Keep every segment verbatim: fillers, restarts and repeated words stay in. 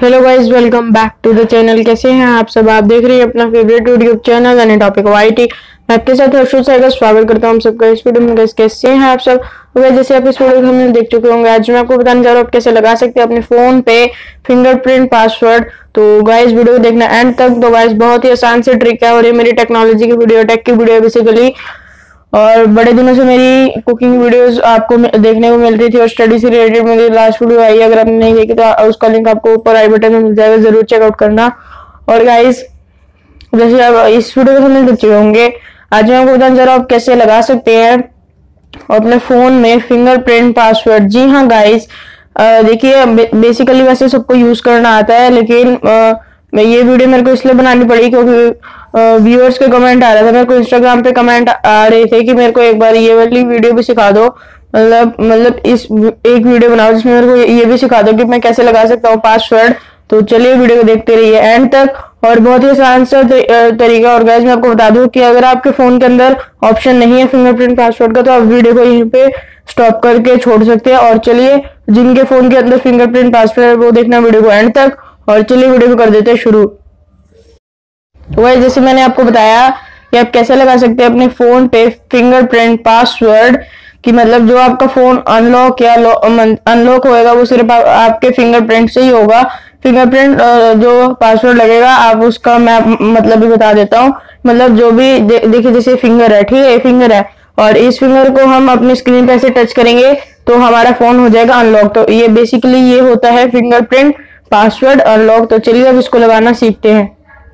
Hello guys, welcome back to the channel. कैसे हैं आप सब? आप देख रहे हैं अपना फेवरेट यूट्यूब चैनल यानी टॉपिक वाईटी। मैं आपके साथ हर्षद सागर स्वागत करता हूं सबका इस वीडियो में। गाइस कैसे हैं आप सब? तो जैसे आप इस वीडियो को हमने देख चुके होंगे, आज मैं आपको बताने जा रहा हूं आप कैसे लगा सकते हैं अपने फोन पे फिंगरप्रिंट पासवर्ड। तो गाइस वीडियो को देखना एंड तक। तो गाइस बहुत ही आसान से ट्रिक है और ये मेरी टेक्नोलॉजी की वीडियो, टेक की वीडियो बेसिकली। और बड़े दिनों से मेरी कुकिंग वीडियोस आपको देखने को मिल रही थी और स्टडी से रिलेटेड मेरी लास्ट वीडियो आई है। अगर आपने नहीं देखी तो उसका लिंक आपको ऊपर आई बटन में मिल जाएगा, जरूर चेकआउट करना। और गाइस जैसे आप इस वीडियो को समझ देख चुके होंगे, आज मैं आपको बताने जा रहा हूँ आप कैसे लगा सकते हैं अपने फोन में फिंगरप्रिंट पासवर्ड। जी हाँ गाइस, देखिए बेसिकली वैसे सबको यूज करना आता है, लेकिन आ, ये वीडियो मेरे को इसलिए बनानी पड़ी क्योंकि व्यूअर्स के कमेंट आ रहे थे। मेरे को इंस्टाग्राम पे कमेंट आ रहे थे कि मेरे को एक बार ये वाली वीडियो भी सिखा दो, मतलब मतलब इस एक वीडियो बनाओ जिसमें मेरे को ये भी सिखा दो कि मैं कैसे लगा सकता हूँ पासवर्ड। तो चलिए वीडियो को देखते रहिए एंड तक। और बहुत ही आसान सा तरीका। और गाइस मैं आपको बता दूं कि अगर आपके फोन के अंदर ऑप्शन नहीं है फिंगरप्रिंट पासवर्ड का, तो आप वीडियो को यहीं पे स्टॉप करके छोड़ सकते हैं। और चलिए जिनके फोन के अंदर फिंगरप्रिंट पासवर्ड है वो देखना वीडियो को एंड तक। और चलिए वीडियो को कर देते हैं शुरू। तो गाइस जैसे मैंने आपको बताया कि आप कैसे लगा सकते हैं अपने फोन पे फिंगरप्रिंट पासवर्ड, कि मतलब जो आपका फोन अनलॉक या अनलॉक होएगा वो सिर्फ आ, आपके फिंगरप्रिंट से ही होगा। फिंगरप्रिंट जो पासवर्ड लगेगा आप उसका मैं मतलब भी बता देता हूँ। मतलब जो भी दे, देखिए जैसे फिंगर है, ठीक है, ये फिंगर है और इस फिंगर को हम अपनी स्क्रीन पे ऐसे टच करेंगे तो हमारा फोन हो जाएगा अनलॉक। तो ये बेसिकली ये होता है फिंगरप्रिंट पासवर्ड अनलॉक। तो चलिए अब इसको लगाना सीखते हैं।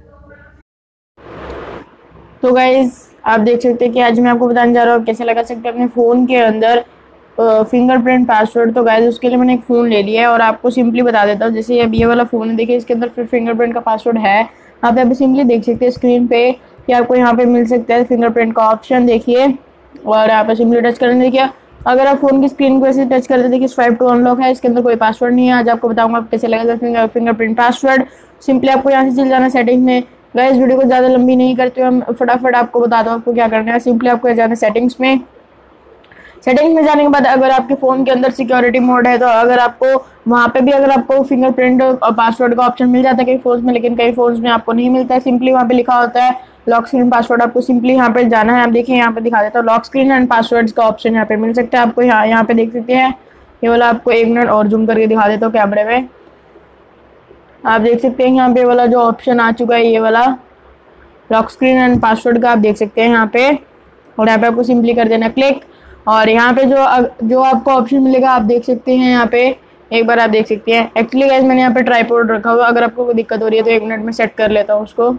तो गाइज आप देख सकते हैं कि आज मैं आपको बताने जा रहा हूँ कैसे लगा सकते हैं अपने फोन के अंदर फिंगरप्रिंट पासवर्ड। तो गाइज उसके लिए मैंने एक फ़ोन ले लिया है और आपको सिंपली बता देता हूँ। जैसे अब ये वाला फ़ोन है, देखिए इसके अंदर फिर फिंगरप्रिंट का पासवर्ड है। आप यहाँ पे सिंपली देख सकते हैं स्क्रीन पे कि आपको यहाँ पे मिल सकता है फिंगरप्रिंट का ऑप्शन, देखिए। और यहाँ पे सिंपली टच करने देखिए, अगर आप फोन की स्क्रीन को ऐसे टच करते देखिए स्वाइप टू अनलॉक है, इसके अंदर कोई पासवर्ड नहीं है। आज आपको बताऊंगा आप कैसे लगा फिंगरप्रिंट पासवर्ड। सिंपली आपको यहाँ से चल जाना सेटिंग में। गाइस वीडियो को ज़्यादा लंबी नहीं करते, हम फटाफट आपको बता दो आपको क्या करना है। सिंपली आपको जाना सेटिंग्स में। सेटिंग्स में जाने के बाद अगर आपके फ़ोन के अंदर सिक्योरिटी मोड है तो अगर आपको वहाँ पे भी अगर आपको फिंगरप्रिंट और पासवर्ड का ऑप्शन मिल जाता है कई फोन्स में, लेकिन कई फोन्स में आपको नहीं मिलता है। सिंपली वहाँ पे लिखा होता है लॉक स्क्रीन पासवर्ड। आपको सिंपली यहाँ पे जाना है। आप देखिए यहाँ पे दिखा देता हूँ लॉक स्क्रीन एंड पासवर्ड्स का ऑप्शन यहाँ पे मिल सकता है आपको। यहाँ यहाँ पे देख सकते हैं, ये वाला आपको एक मिनट और जूम करके दिखा देता हूँ कैमरे में। आप देख सकते हैं यहाँ पे वाला जो ऑप्शन आ चुका है, ये वाला लॉक स्क्रीन एंड पासवर्ड का आप देख सकते हैं यहाँ पे। और यहाँ पे आपको सिंपली कर देना क्लिक। और यहाँ पे जो जो आपको ऑप्शन मिलेगा आप देख सकते हैं यहाँ पे, एक बार आप देख सकते हैं। एक्चुअली गाइस मैंने यहाँ पे ट्राइपॉड रखा हुआ, अगर आपको कोई दिक्कत हो रही है तो एक मिनट में सेट कर लेता हूँ उसको।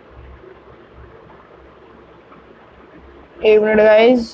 एक मिनट गाइस।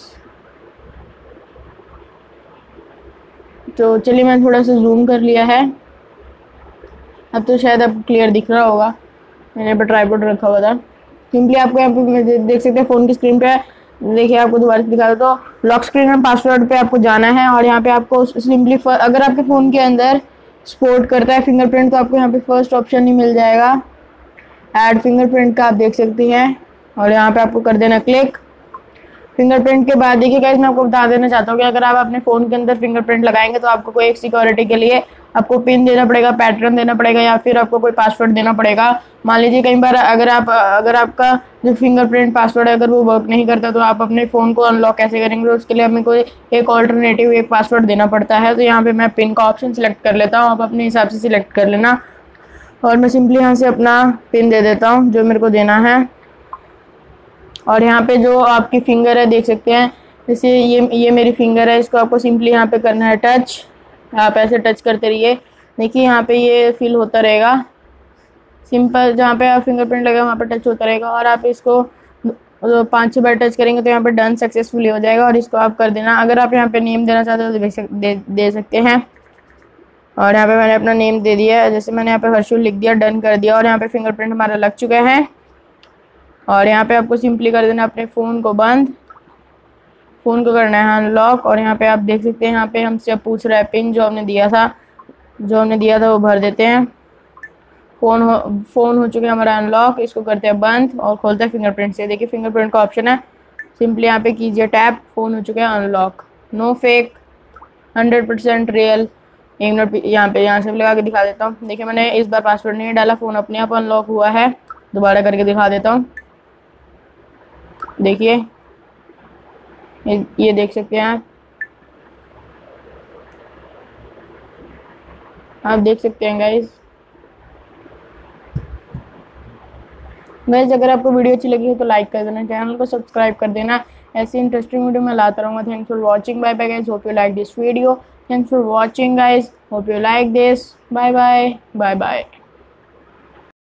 तो चलिए मैं थोड़ा सा जूम कर लिया है, अब तो शायद आपको क्लियर दिख रहा होगा। मैंने यहाँ पे ट्राइपॉड रखा हुआ था। सिंपली आपको यहाँ पे देख सकते हैं फोन की स्क्रीन पे, देखिए आपको दोबारा से दिखा दो तो लॉक स्क्रीन एंड पासवर्ड पे आपको जाना है। और यहाँ पे आपको सिंपली अगर आपके फ़ोन के अंदर सपोर्ट करता है फिंगरप्रिंट तो आपको यहाँ पे फर्स्ट ऑप्शन ही मिल जाएगा ऐड फिंगरप्रिंट का, आप देख सकते हैं। और यहाँ पे आपको कर देना क्लिक। फिंगरप्रिंट के बाद देखिए गाइस मैं आपको बता देना चाहता हूँ कि अगर आप अपने फ़ोन के अंदर फिंगरप्रिंट लगाएंगे तो आपको कोई एक सिक्योरिटी के लिए आपको पिन देना पड़ेगा, पैटर्न देना पड़ेगा या फिर आपको कोई पासवर्ड देना पड़ेगा। मान लीजिए कई बार अगर आप अगर आपका जो फिंगरप्रिंट पासवर्ड है अगर वो वर्क नहीं करता तो आप अपने फ़ोन को अनलॉक कैसे करेंगे? तो उसके लिए हमें कोई एक ऑल्टरनेटिव एक पासवर्ड देना पड़ता है। तो यहाँ पे मैं पिन का ऑप्शन सिलेक्ट कर लेता हूँ, आप अपने हिसाब से सिलेक्ट कर लेना। और मैं सिंपली यहाँ से अपना पिन दे देता हूँ जो मेरे को देना है। और यहाँ पे जो आपकी फिंगर है देख सकते हैं, जैसे ये ये मेरी फिंगर है, इसको आपको सिंपली यहाँ पे करना है टच। आप ऐसे टच करते रहिए, देखिए यहाँ पे ये फिल होता रहेगा। सिंपल जहाँ पे आप फिंगरप्रिंट लगेगा वहाँ पे टच होता रहेगा। और आप इसको पाँच छः बार टच करेंगे तो यहाँ पे डन सक्सेसफुली हो जाएगा। और इसको आप कर देना। अगर आप यहाँ पे नेम देना चाहते हो तो दे, सक, दे, दे सकते हैं। और यहाँ पे मैंने अपना नेम दे दिया, जैसे मैंने यहाँ पे हर्षुल लिख दिया, डन कर दिया। और यहाँ पे फिंगरप्रिंट हमारा लग चुका है। और यहाँ पे आपको सिंपली कर देना अपने फ़ोन को बंद, फ़ोन को करना है अनलॉक। और यहाँ पे आप देख सकते हैं यहाँ पे हमसे अब पूछ रहा है पिन जो हमने दिया था जो हमने दिया था वो भर देते हैं। फ़ोन हो फ़ोन हो चुके हमारा अनलॉक, इसको करते हैं बंद और खोलते हैं फिंगरप्रिंट से। देखिए फिंगरप्रिंट का ऑप्शन है, सिंपली यहाँ पे कीजिए टैप, फ़ोन हो चुके हैं unlock. No fake, hundred percent real. एक मिनट यहाँ पे यहाँ से भी लगा के दिखा देता हूँ। देखिए मैंने इस बार पासवर्ड नहीं डाला, फ़ोन अपने आप अनलॉक हुआ है। दोबारा करके दिखा देता हूँ। देखिए ये, ये देख सकते हैं आप आप देख सकते हैं गाइस। गाइस अगर आपको वीडियो अच्छी लगी हो तो लाइक कर देना, चैनल को सब्सक्राइब कर देना। ऐसी इंटरेस्टिंग वीडियो मैं लाता रहूँगा। Thanks for watching, bye bye guys, hope you like this video. Thanks for watching guys, hope you like this, bye bye bye bye.